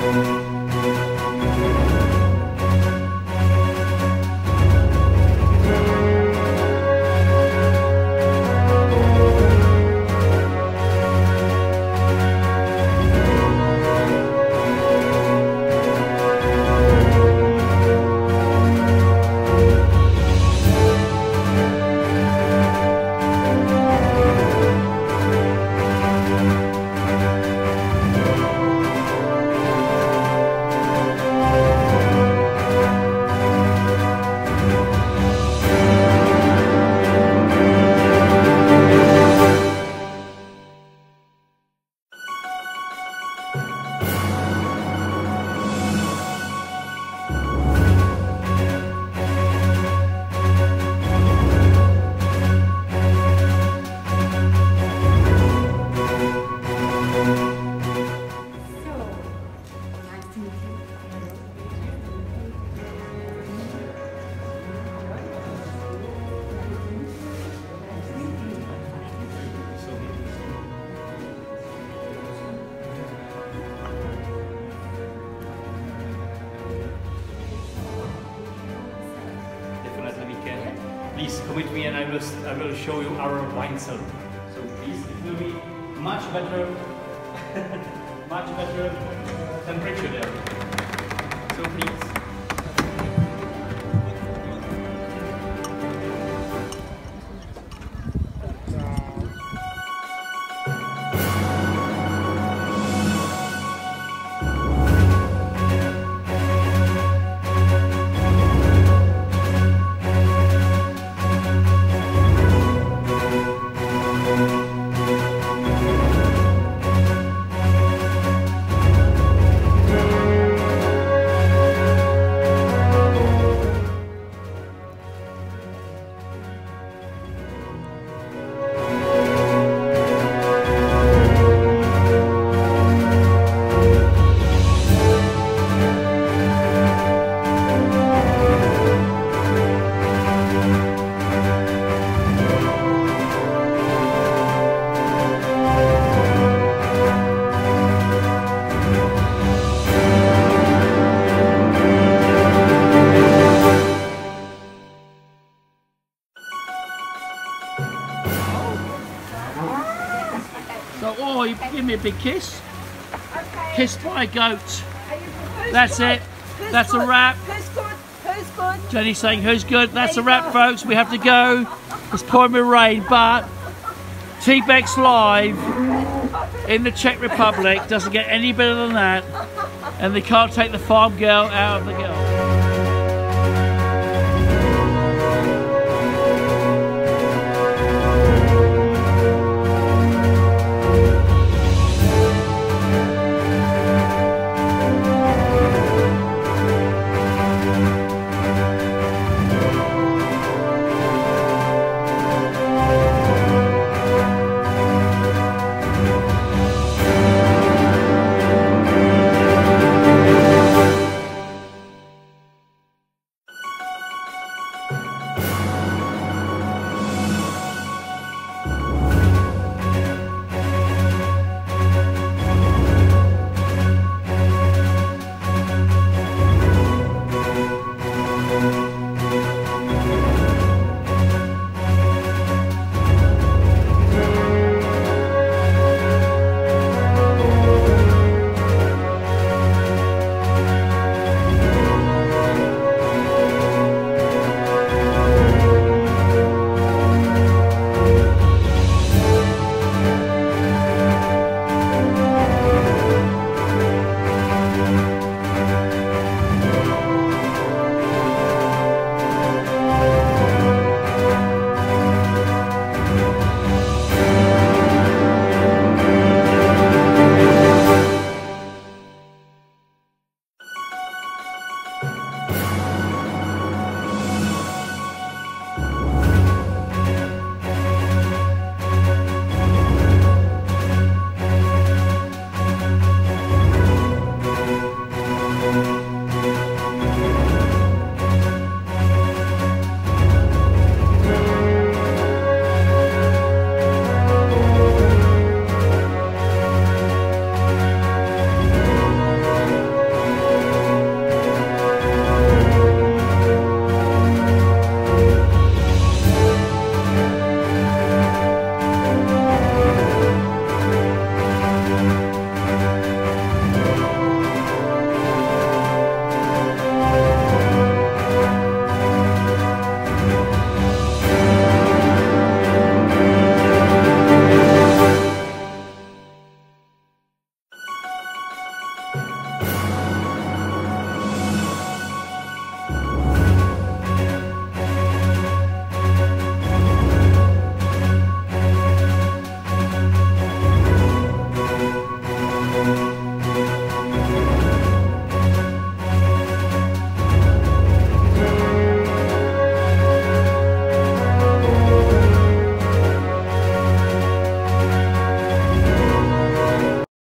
Please come with me and I will show you our wine cellar. So please, it will be much better, much better temperature there. So please. Oh, you give me a big kiss. Okay. Kissed by a goat. That's it. That's a wrap. Who's good? Who's good? Jenny's saying who's good. That's a wrap, folks. We have to go. It's pouring with rain, but T-Bex Live in the Czech Republic doesn't get any better than that. And they can't take the farm girl out of the girl.